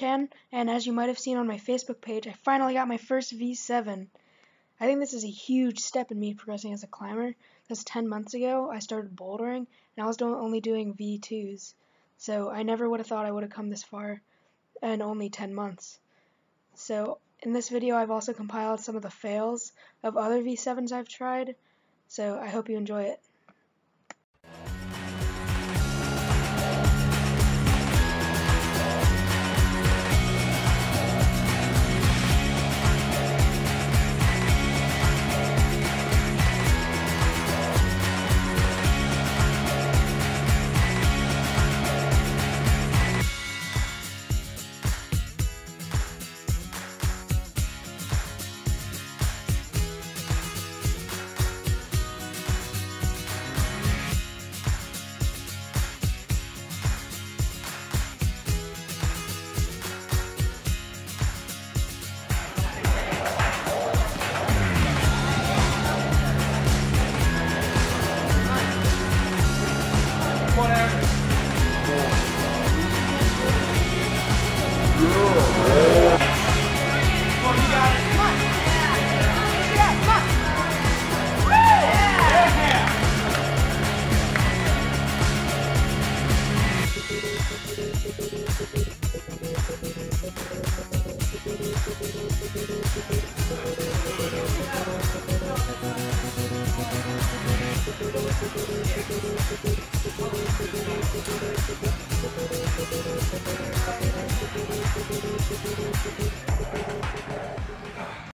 Chan, and as you might have seen on my Facebook page, I finally got my first V7. I think this is a huge step in me progressing as a climber, because 10 months ago I started bouldering, and I was only doing V2s, so I never would have thought I would have come this far in only 10 months. So in this video I've also compiled some of the fails of other V7s I've tried, so I hope you enjoy it.